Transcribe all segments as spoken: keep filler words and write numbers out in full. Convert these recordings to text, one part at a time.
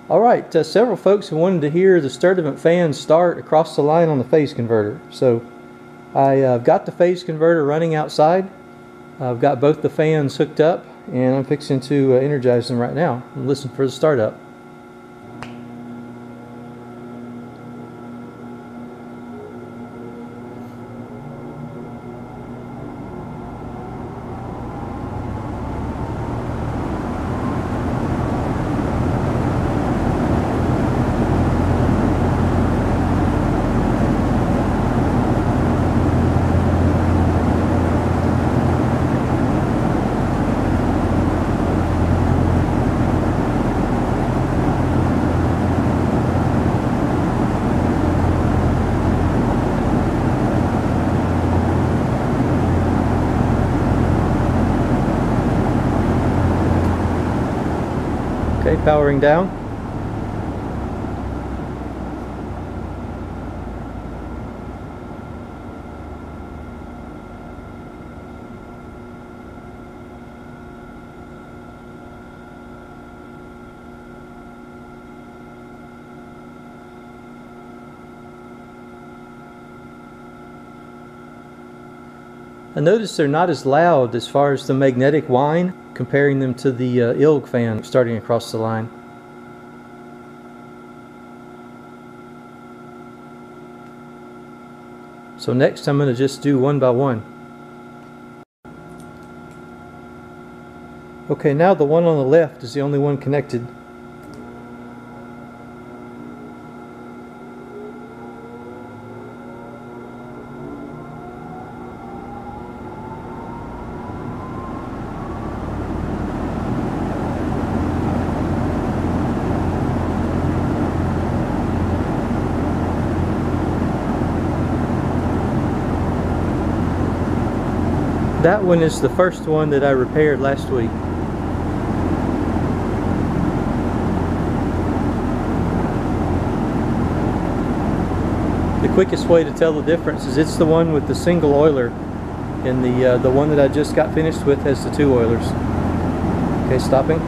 Alright, uh, several folks have wanted to hear the Sturdivant fan start across the line on the phase converter. So I've uh, got the phase converter running outside. I've got both the fans hooked up and I'm fixing to uh, energize them right now and listen for the startup. Okay, powering down. I notice they're not as loud as far as the magnetic whine, comparing them to the uh, I L G fan starting across the line. So next I'm going to just do one by one. Okay, now the one on the left is the only one connected. That one is the first one that I repaired last week. The quickest way to tell the difference is it's the one with the single oiler, and the uh, the one that I just got finished with has the two oilers. Okay, stopping.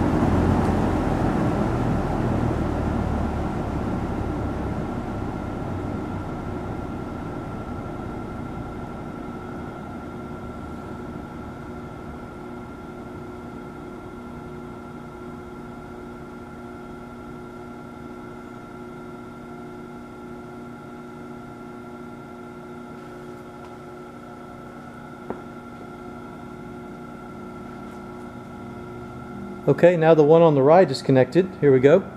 Okay, now the one on the right is connected. Here we go.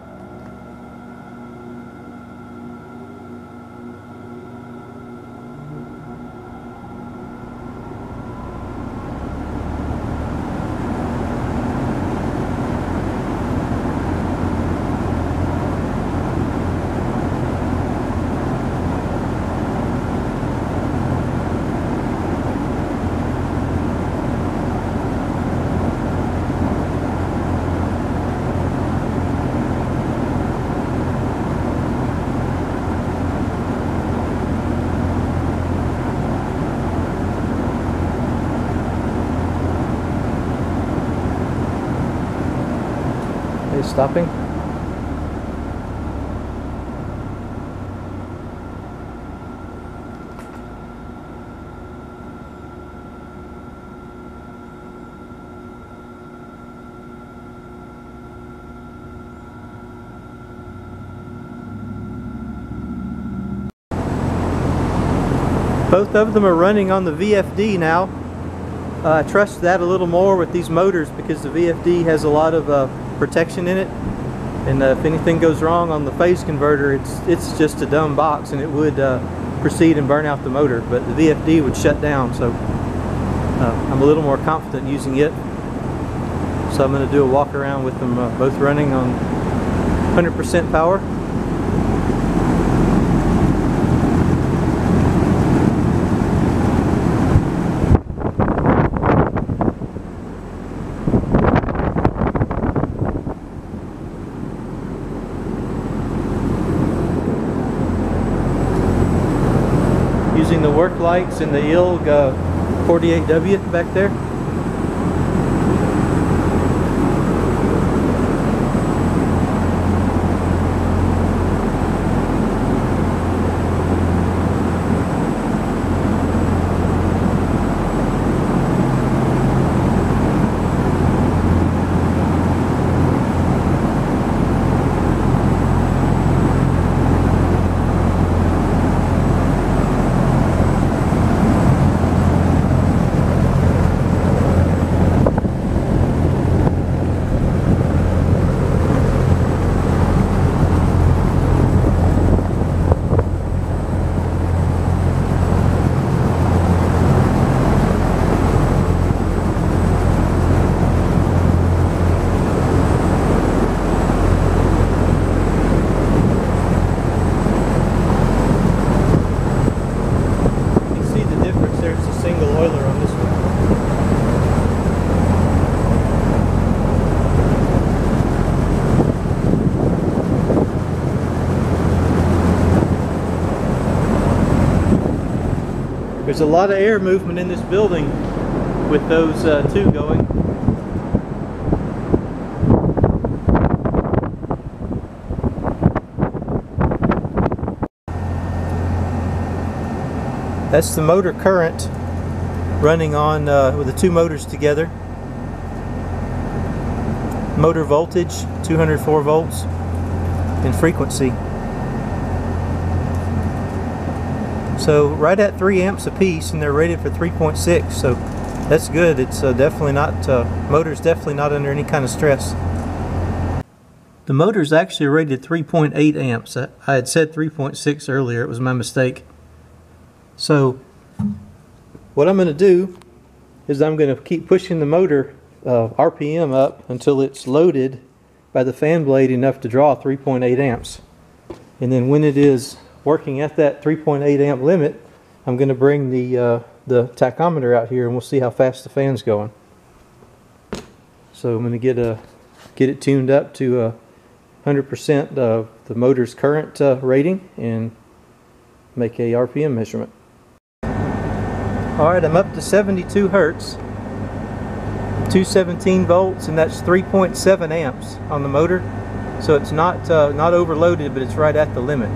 Stopping. Both of them are running on the V F D now. Uh, I trust that a little more with these motors because the V F D has a lot of uh, protection in it, and uh, if anything goes wrong on the phase converter, it's it's just a dumb box and it would uh, proceed and burn out the motor, but the V F D would shut down, so uh, I'm a little more confident using it. So I'm going to do a walk around with them uh, both running on one hundred percent power. Using the work lights in the I L G uh, forty-eight W back there. filler on this one. There's a lot of air movement in this building with those uh, two going. That's the motor current running on uh, with the two motors together. Motor voltage two hundred four volts and frequency. So right at three amps a piece, and they're rated for three point six, so that's good. It's uh, definitely not, uh, motor's definitely not under any kind of stress. The motor's actually rated three point eight amps. I had said three point six earlier, it was my mistake. So what I'm going to do is I'm going to keep pushing the motor uh, R P M up until it's loaded by the fan blade enough to draw three point eight amps. And then when it is working at that three point eight amp limit, I'm going to bring the uh, the tachometer out here and we'll see how fast the fan's going. So I'm going to get a get it tuned up to a one hundred percent of the motor's current uh, rating and make a R P M measurement. Alright, I'm up to seventy-two hertz, two seventeen volts, and that's three point seven amps on the motor. So it's not uh, not overloaded, but it's right at the limit.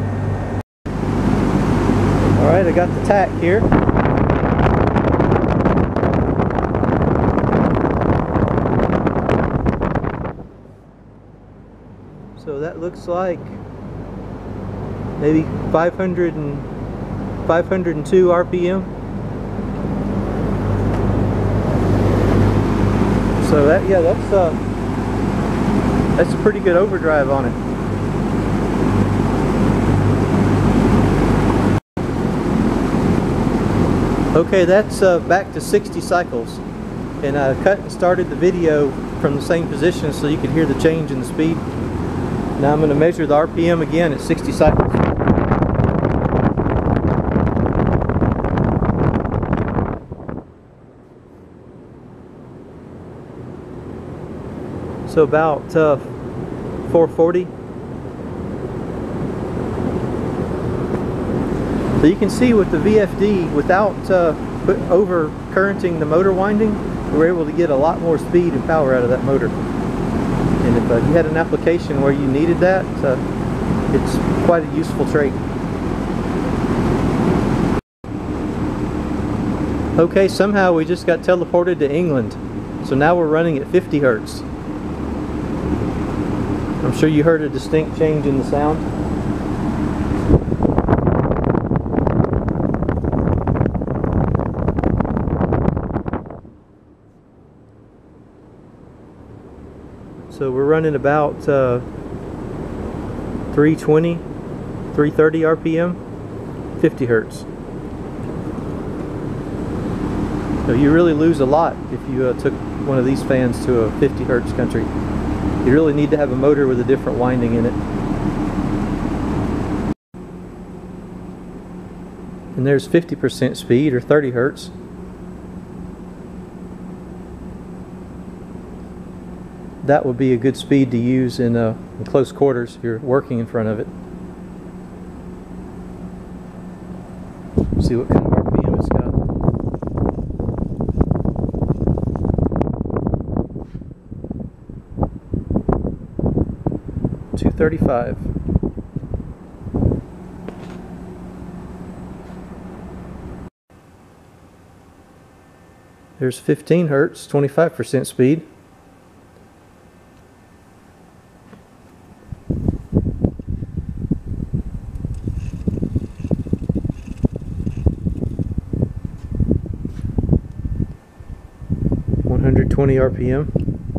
Alright, I got the tach here. So that looks like maybe five hundred and five hundred two R P M. So that, yeah, that's uh that's a pretty good overdrive on it. Okay, that's uh, back to sixty cycles, and I cut and started the video from the same position so you could hear the change in the speed. Now I'm going to measure the R P M again at sixty cycles. So about uh, four forty. So you can see with the V F D, without uh, over currenting the motor winding, we're able to get a lot more speed and power out of that motor. And if uh, you had an application where you needed that, uh, it's quite a useful trait. Okay, somehow we just got teleported to England. So now we're running at fifty hertz. I'm sure you heard a distinct change in the sound. So we're running about uh, three twenty, three thirty R P M, fifty hertz. So you really lose a lot if you uh, took one of these fans to a fifty hertz country. You really need to have a motor with a different winding in it. And there's fifty percent speed, or thirty hertz. That would be a good speed to use in, uh, in close quarters if you're working in front of it. See what kind of R P M it's got. two thirty-five. There's fifteen hertz, twenty-five percent speed. one hundred twenty R P M.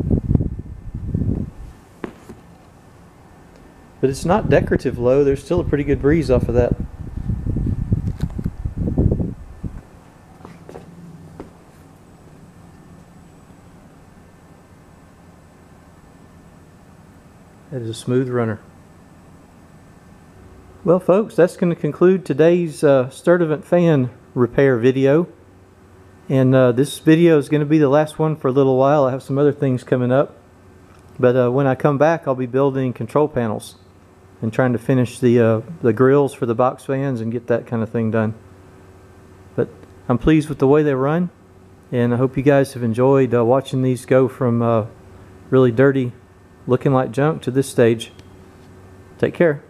But it's not decorative low, there's still a pretty good breeze off of that. That is a smooth runner. Well folks, that's going to conclude today's uh, Sturtevant fan repair video. And uh, this video is going to be the last one for a little while. I have some other things coming up. But uh, when I come back, I'll be building control panels and trying to finish the, uh, the grills for the box fans and get that kind of thing done. But I'm pleased with the way they run, and I hope you guys have enjoyed uh, watching these go from uh, really dirty, looking like junk to this stage. Take care.